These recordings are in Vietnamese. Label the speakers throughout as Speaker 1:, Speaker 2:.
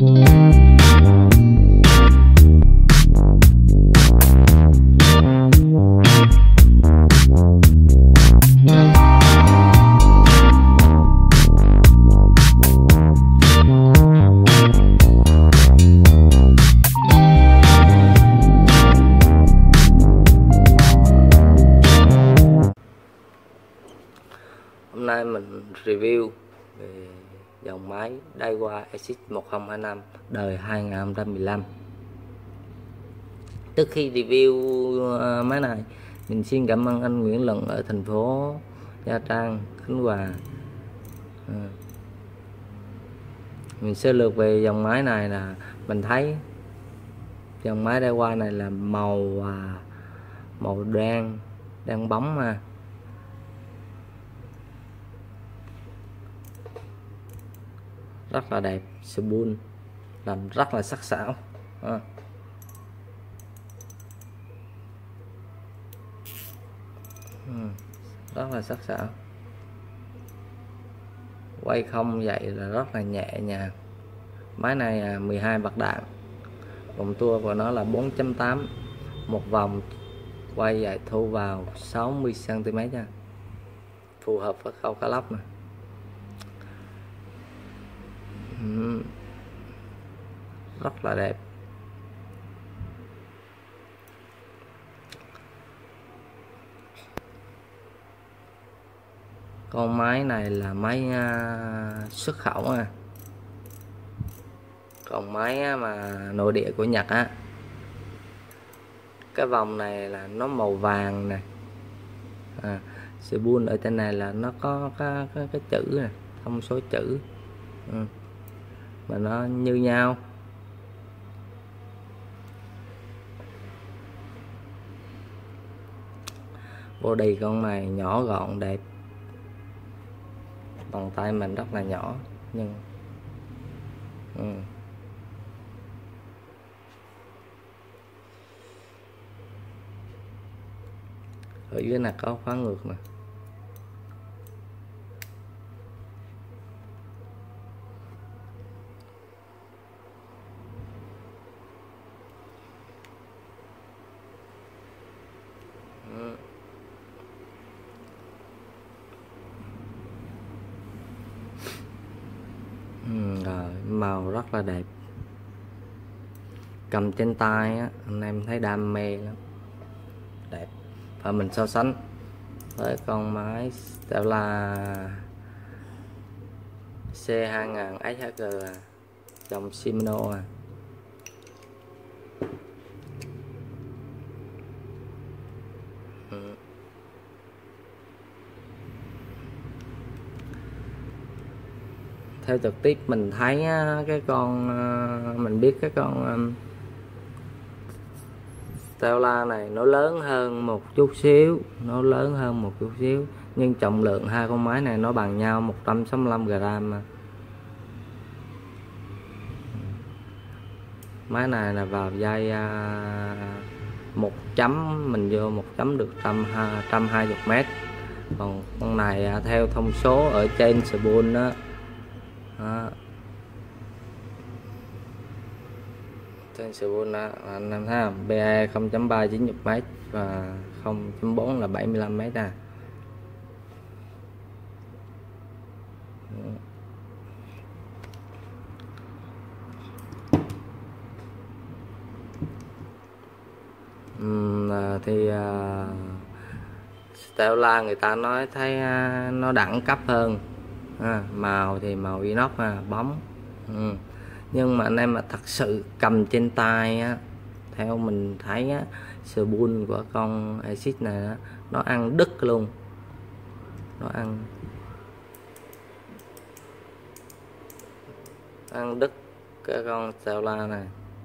Speaker 1: Hôm nay mình review về dòng máy Daiwa Exit 1025 đời 2015. Trước khi review máy này, mình xin cảm ơn anh Nguyễn Luận ở thành phố Nha Trang, Khánh Hòa. Mình sơ lược về dòng máy này là mình thấy dòng máy Daiwa này là màu đen bóng mà. Rất là đẹp, spool làm rất là sắc sảo. Rất là sắc sảo. Quay không vậy là rất là nhẹ nhàng. Máy này 12 bạc đạn, vòng tua của nó là 4.8, một vòng quay vậy thu vào 60 cm nha, phù hợp với khâu cá lóc này. Rất là đẹp. Con máy này là máy xuất khẩu à. Còn máy mà nội địa của Nhật á, cái vòng này là nó màu vàng này, spool ở trên này là nó có cái chữ này, thông số chữ mà nó như nhau. Body con này nhỏ gọn đẹp, bàn tay mình rất là nhỏ nhưng ở dưới này có khóa ngược nè. Rồi, màu rất là đẹp, cầm trên tay á, anh em thấy đam mê lắm, đẹp. Và mình so sánh với con máy Stella C2000 SHG dòng Shimano Theo trực tiếp mình thấy cái con mình biết cái con Stella này nó lớn hơn một chút xíu, nhưng trọng lượng hai con máy này nó bằng nhau 165 g mà. Máy này là vào dây 1 chấm, mình vô 1 chấm được 120 m. Còn con này theo thông số ở trên spool đó, trên spool anh em thấy không, PE 0.3 90 m và 0.4 là 75 m à. Thì Stella người ta nói thấy nó đẳng cấp hơn, màu thì màu inox bóng. Nhưng mà anh em mà thật sự cầm trên tay á, theo mình thấy á, spool của con Exit này á, nó ăn đứt luôn, nó ăn đứt cái con Stella này.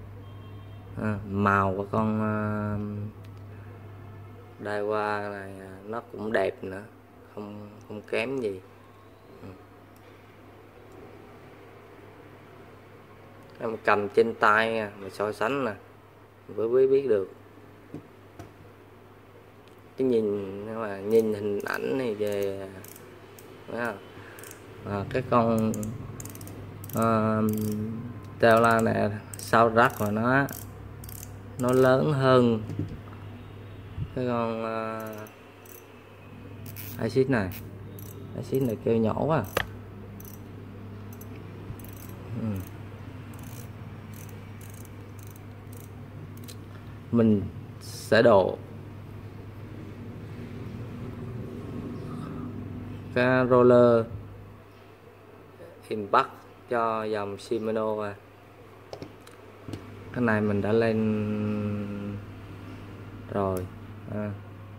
Speaker 1: Màu của con Daiwa này nó cũng đẹp nữa, không kém gì. Em cầm trên tay mà so sánh nè mới biết được. Chứ nhìn hình ảnh này về cái con teo la này sau rắc của nó lớn hơn cái con axit này. Axit này kêu nhỏ quá. Mình sẽ đổ cái roller impact cho dòng Shimano à. Cái này mình đã lên rồi à.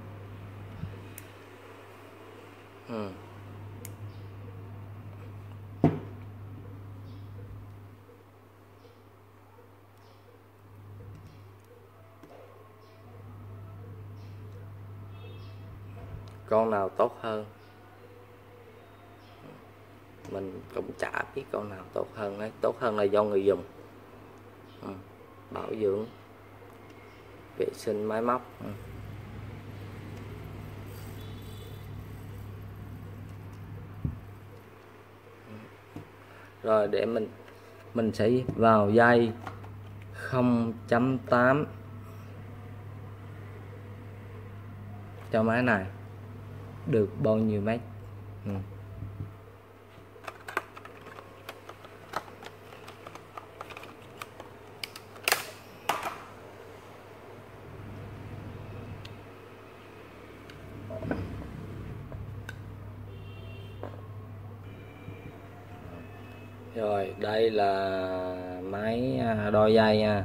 Speaker 1: Con nào tốt hơn mình cũng chả biết con nào tốt hơn ấy. Tốt hơn là do người dùng. Bảo dưỡng, vệ sinh máy móc. Rồi để mình sẽ vào dây 0.8 cho máy này được bao nhiêu mét. Rồi đây là máy đo dây nha.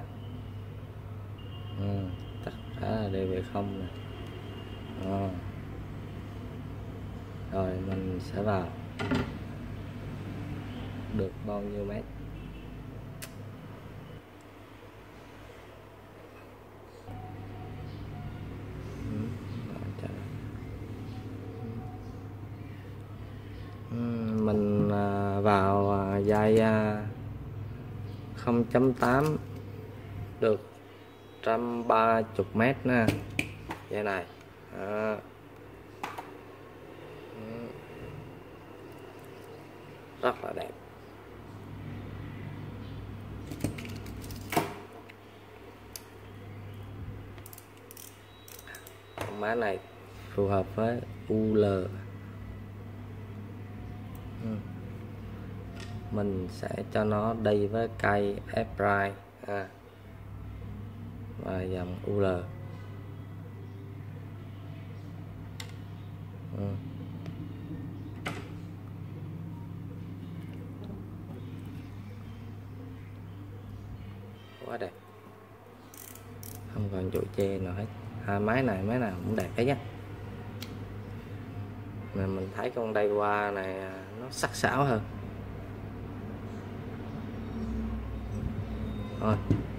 Speaker 1: Tất cả là đều về không này. Rồi mình sẽ vào được bao nhiêu mét. Mình vào dây 0.8 được 130 mét nè, dây này. Rất là đẹp. Con máy này phù hợp với UL. Mình sẽ cho nó đi với cây F-Ride và dòng UL. Quá đẹp, không còn chỗ chê nào hết. Hai máy nào cũng đẹp hết nhé. Mà mình thấy con đây qua này nó sắc sảo hơn. Thôi